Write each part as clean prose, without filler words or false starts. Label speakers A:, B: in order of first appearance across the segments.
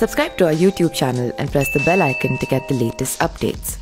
A: Subscribe to our YouTube channel and press the bell icon to get the latest updates.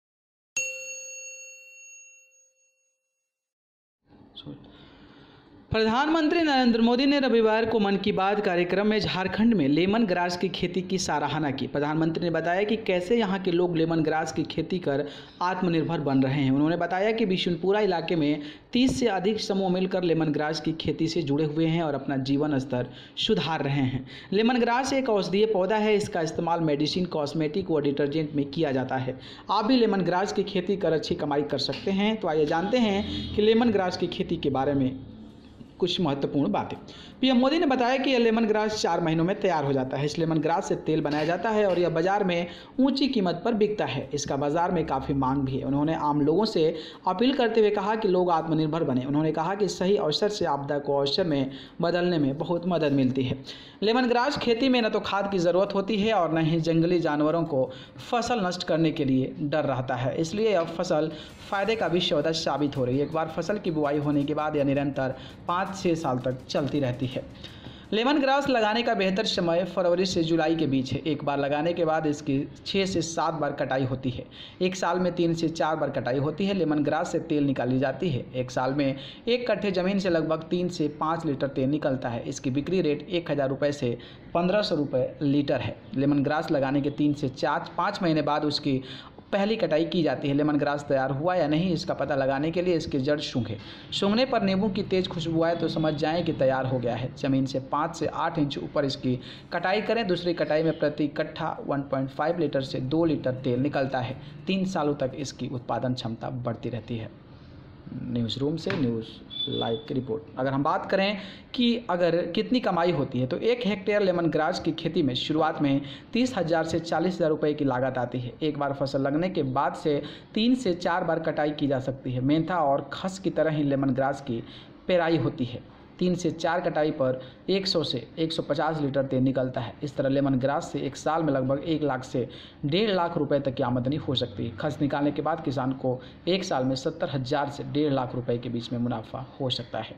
B: प्रधानमंत्री नरेंद्र मोदी ने रविवार को मन की बात कार्यक्रम में झारखंड में लेमन ग्रास की खेती की सराहना की। प्रधानमंत्री ने बताया कि कैसे यहां के लोग लेमन ग्रास की खेती कर आत्मनिर्भर बन रहे हैं। उन्होंने बताया कि बिशुनपुरा इलाके में 30 से अधिक समूह मिलकर लेमन ग्रास की खेती से जुड़े हुए हैं और अपना जीवन स्तर सुधार रहे हैं। लेमन ग्रास एक औषधीय पौधा है। इसका इस्तेमाल मेडिसिन, कॉस्मेटिक व डिटर्जेंट में किया जाता है। आप भी लेमन ग्रास की खेती कर अच्छी कमाई कर सकते हैं। तो आइए जानते हैं कि लेमन ग्रास की खेती के बारे में कुछ महत्वपूर्ण बातें। पीएम मोदी ने बताया कि यह लेमन ग्रास 4 महीनों में तैयार हो जाता है। इस लेमन ग्रास से तेल बनाया जाता है और यह बाजार में ऊंची कीमत पर बिकता है। इसका बाजार में काफ़ी मांग भी है। उन्होंने आम लोगों से अपील करते हुए कहा कि लोग आत्मनिर्भर बने। उन्होंने कहा कि सही अवसर से आपदा को अवसर में बदलने में बहुत मदद मिलती है। लेमन ग्रास खेती में न तो खाद की ज़रूरत होती है और न ही जंगली जानवरों को फसल नष्ट करने के लिए डर रहता है। इसलिए यह फसल फ़ायदे का भी सौदा साबित हो रही है। एक बार फसल की बुआई होने के बाद यह निरंतर 5-6 साल तक चलती रहती है। लेमन ग्रास लगाने का बेहतर समय फरवरी से जुलाई के बीच है। एक बार लगाने के बाद इसकी 6 से 7 बार कटाई होती है। एक साल में 3 से 4 बार कटाई होती है। लेमन ग्रास से तेल निकाली जाती है। एक साल में 1 कट्ठे ज़मीन से लगभग 3 से 5 लीटर तेल निकलता है। इसकी बिक्री रेट 1000 रुपये से 1500 रुपये लीटर है। लेमन ग्रास लगाने के 3 से 5 महीने बाद उसकी पहली कटाई की जाती है। लेमन ग्रास तैयार हुआ या नहीं इसका पता लगाने के लिए इसकी जड़ सूंघें। सूंघने पर नींबू की तेज़ खुशबू आए तो समझ जाएं कि तैयार हो गया है। ज़मीन से 5 से 8 इंच ऊपर इसकी कटाई करें। दूसरी कटाई में प्रति कट्ठा 1.5 लीटर से 2 लीटर तेल निकलता है। 3 सालों तक इसकी उत्पादन क्षमता बढ़ती रहती है। न्यूज़ रूम से न्यूज़ लाइव की रिपोर्ट। अगर हम बात करें कि अगर कितनी कमाई होती है तो 1 हेक्टेयर लेमन ग्रास की खेती में शुरुआत में 30,000 से 40,000 रुपये की लागत आती है। एक बार फसल लगने के बाद से 3 से 4 बार कटाई की जा सकती है। मेंथा और खस की तरह ही लेमन ग्रास की पेराई होती है। 3 से 4 कटाई पर 100 से 150 लीटर तेल निकलता है। इस तरह लेमन ग्रास से एक साल में लगभग 1 लाख से 1.5 लाख रुपए तक की आमदनी हो सकती है। खस निकालने के बाद किसान को एक साल में 70,000 से 1.5 लाख रुपए के बीच में मुनाफा हो सकता है।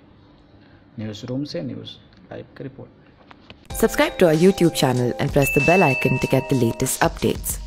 B: न्यूज़ रूम से न्यूज़ लाइव की रिपोर्ट।
A: Subscribe to our YouTube channel and press the bell icon to get the latest updates.